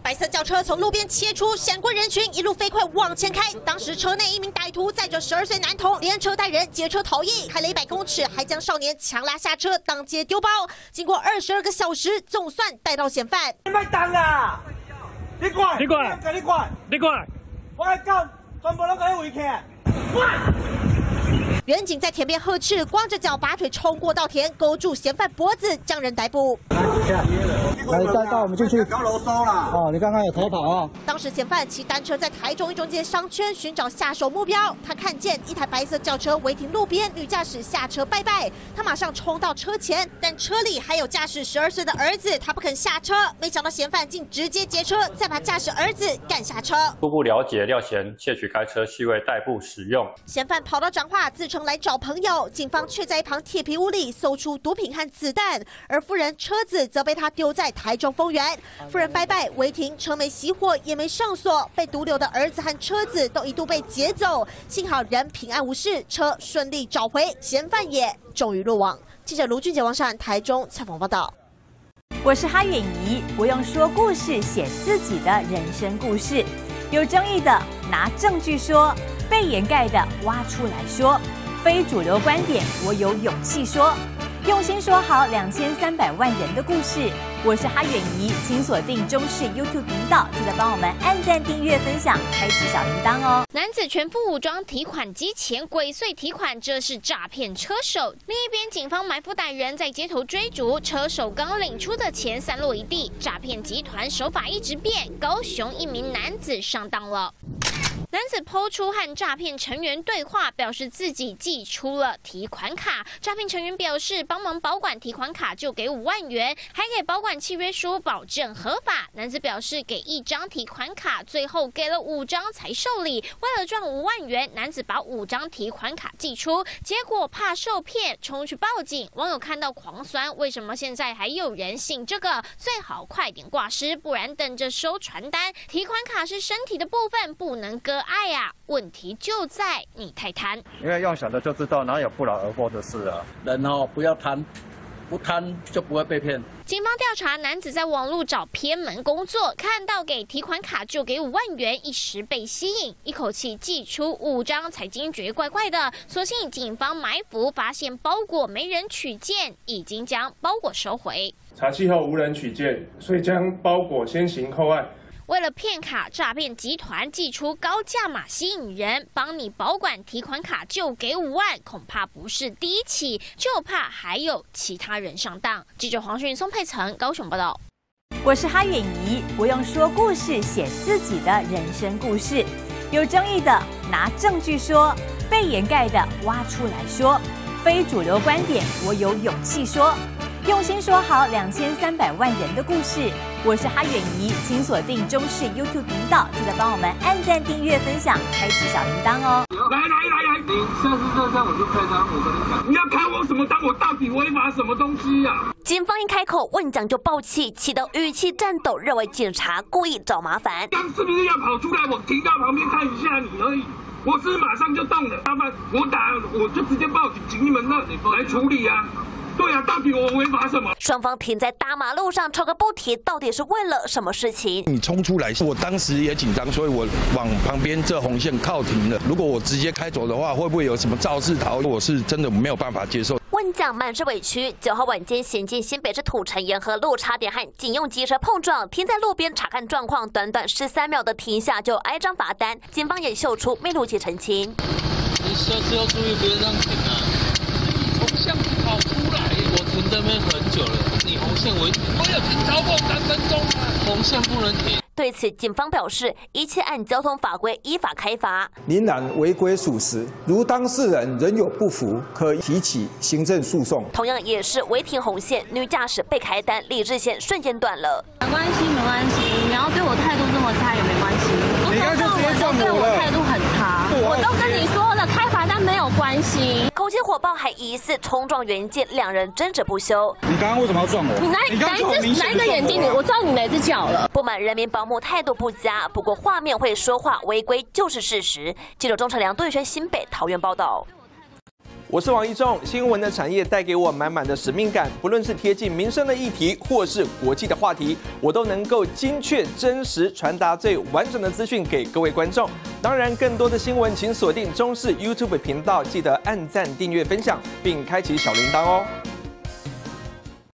白色轿车从路边切出，闪过人群，一路飞快往前开。当时车内一名歹徒载着12岁男童，连车带人劫车逃逸，开了100公尺，还将少年强拉下车，当街丢包。经过22个小时，总算逮到嫌犯。 你咪等啊！你过来，你过来，你过来，你过来，我来讲，全部都给你回去。 远警在田边呵斥，光着脚拔腿冲过稻田，勾住嫌犯脖子，将人逮捕。 来，带我们进去。高楼收了。哦，你刚刚有逃跑啊？ 当时嫌犯骑单车在台中一中街商圈寻找下手目标，他看见一台白色轿车违停路边，女驾驶下车拜拜，他马上冲到车前，但车里还有驾驶12岁的儿子，他不肯下车，没想到嫌犯竟直接劫车，再把驾驶儿子赶下车。 初步了解，廖嫌窃取该车系为代步使用。 嫌犯跑到彰化，自称来找朋友，警方却在一旁铁皮屋里搜出毒品和子弹，而夫人车子则被他丢在台中丰原。夫人拜拜违停，车没熄火，也没上锁，被独留的儿子和车子都一度被劫走，幸好人平安无事，车顺利找回，嫌犯也终于落网。记者卢俊杰、王善台中采访报道。 我是哈远怡，我用说故事写自己的人生故事，有争议的拿证据说，被掩盖的挖出来说，非主流观点我有勇气说，用心说好2300万人的故事。我是哈远怡，请锁定中视 YouTube 频道，记得帮我们按赞、订阅、分享，开启小铃铛哦。 男子全副武装提款机前鬼祟提款，这是诈骗车手。另一边，警方埋伏歹人，在街头追逐，车手刚领出的钱散落一地。诈骗集团手法一直变，高雄一名男子上当了。男子抛出和诈骗成员对话，表示自己寄出了提款卡。诈骗成员表示帮忙保管提款卡就给5万元，还给保管契约书保证合法。男子表示给1张提款卡，最后给了5张才受理。为了赚5万元，男子把5张提款卡寄出，结果怕受骗，冲去报警。网友看到狂酸，为什么现在还有人信这个？最好快点挂失，不然等着收传单。提款卡是身体的部分，不能割爱啊！问题就在你太贪， 因为用想的就知道哪有不劳而获的事啊。 人不要贪，不贪就不会被骗。 警方调查，男子在网络找偏门工作，看到给提款卡就给5万元，一时被吸引，一口气寄出5张，才惊觉怪怪的。所幸警方埋伏，发现包裹没人取件，已经将包裹收回。 查缉后无人取件，所以将包裹先行扣案。 为了骗卡，诈骗集团寄出高价码吸引人，帮你保管提款卡就给5万，恐怕不是第一起，就怕还有其他人上当。记者黄迅、宋佩岑高雄报道。 我是哈远怡，我用说故事写自己的人生故事，有争议的拿证据说，被掩盖的挖出来说，非主流观点我有勇气说，用心说好2300万人的故事。我是哈远怡，请锁定中视 YouTube 频道，记得帮我们按赞、订阅、分享，开启小铃铛哦。 来，你下次这样我就开单，我跟你讲，你要开我什么单？我到底违法什么东西呀？ 警方一开口，问讲就爆气，气到语气颤抖，认为警察故意找麻烦。 刚是不是要跑出来？我停到旁边看一下你而已。我是马上就动了，麻烦我就直接报警，请你们那来处理啊。对啊，到底我违法什么？ 双方停在大马路上吵个不停，到底是为了什么事情？ 你冲出来，我当时也紧张，所以我往旁边这红线靠停了。如果我直接开走的话，会不会有什么肇事逃逸？我是真的没有办法接受。 问讲满是委屈。9号晚间行经新北市土城沿河路，差点和警用机车碰撞，停在路边查看状况，短短13秒的停下就挨张罚单。警方也秀出密录器澄清。 你下次要注意别让停啊！你从巷子跑出来，我停这边很久了，你红线违停，我有停超过3分钟啊！红线不能停。 对此，警方表示，一切按交通法规依法开罚。 仍然违规属实，如当事人仍有不服，可提起行政诉讼。 同样也是违停红线，女驾驶被开单，理智线瞬间断了。 没关系，没关系，你要对我态度这么差也没关系。 你刚才就直接撞我了。 对我态度很差，我都跟你说了，开罚单没有关系。 口气火爆，还疑似冲撞原件，两人争执不休。 你刚刚为什么要撞我？ 你哪一个眼睛？我知道你哪只脚了。 不满人民保姆态度不佳，不过画面会说话，违规就是事实。记者钟成良、杜宇轩新北桃园报道。 我是王一中，新闻的产业带给我满满的使命感，不论是贴近民生的议题，或是国际的话题，我都能够精确、真实传达最完整的资讯给各位观众。当然，更多的新闻请锁定中视 YouTube 频道，记得按赞、订阅、分享，并开启小铃铛哦。